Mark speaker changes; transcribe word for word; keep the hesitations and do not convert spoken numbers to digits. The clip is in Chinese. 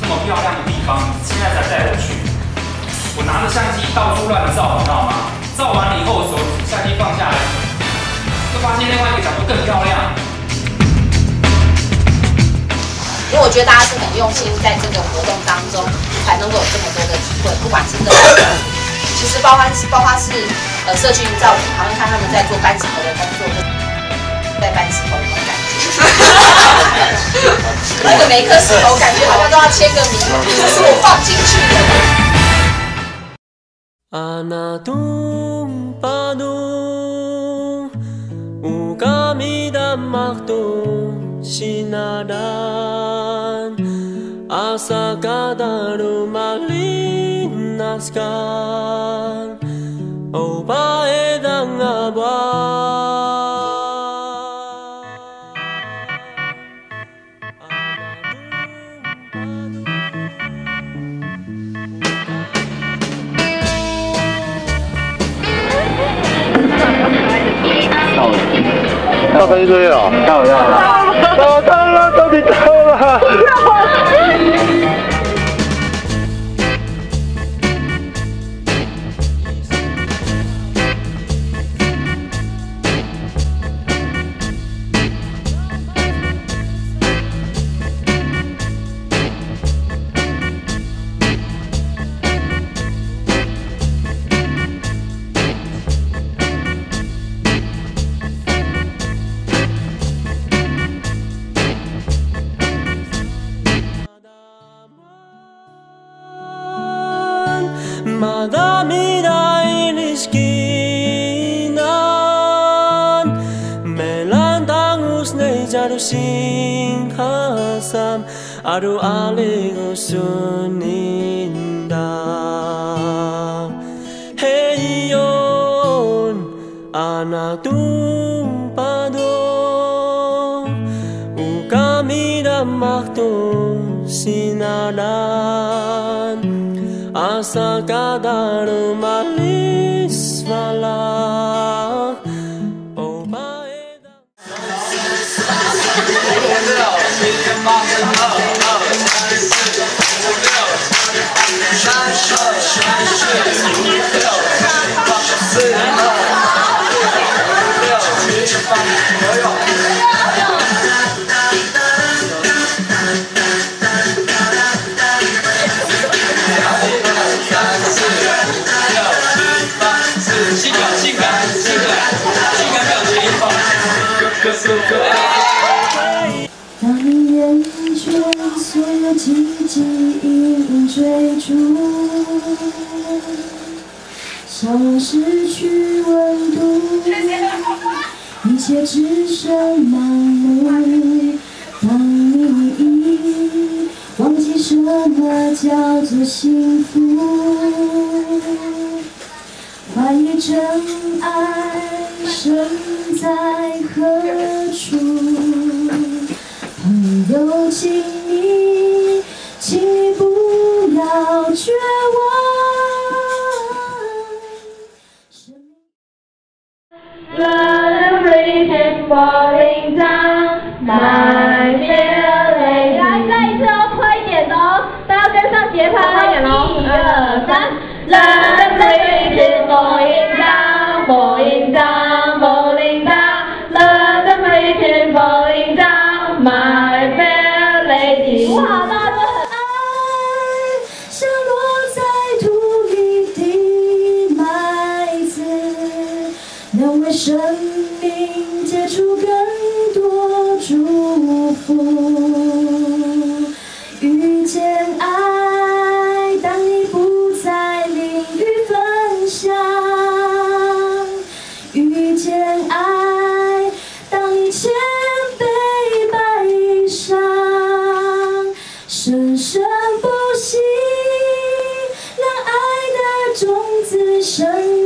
Speaker 1: 这么漂亮的地方，现在才带我去。我拿着相机到处乱照，你知道吗？照完了以后，手相机放下来，就发现另外一个角度更漂亮。
Speaker 2: 因为我觉得大家是很用心，在这个活动当中才能够有这么多的机会，不管是这个，其实包括包括是呃社区营造组，好像看他们在做搬石头的工作，在搬石头那种感觉。那个每一颗石头感觉好像都要签个名，这是我放进去的。
Speaker 3: Anadung padung Ukami damaktung sinadan Asa kadaru malinaskan Oba edang abang
Speaker 4: 到飞追了，到了，到了，到了，到底到了。
Speaker 3: Madamida iliskinan Melantang usnei jaru singhasam Aru aling usuninda Hey yon anak tumpado Ukamida maktung sinadan Asa kadaru malis malah Oh baeda
Speaker 5: 当你厌倦所有寂寂隐隐追逐，笑容失去温度，一切只剩盲目。当你已忘记什么叫做幸福，怀疑真爱身在何处？朋友，请你，请你不要绝望。Everything falling down, my feeling。来，再一次哦，快一点哦，大家跟上节拍，快一点哦，一二三。Everything falling down, falling down, falling down. Everything falling down, my fair lady。不好，大家都很爱，像落在土里的麦子，能为生命结出更多祝福。遇见爱，当你不再淋雨分享；遇见爱，当你谦卑摆上，生生不息，让爱的种子生。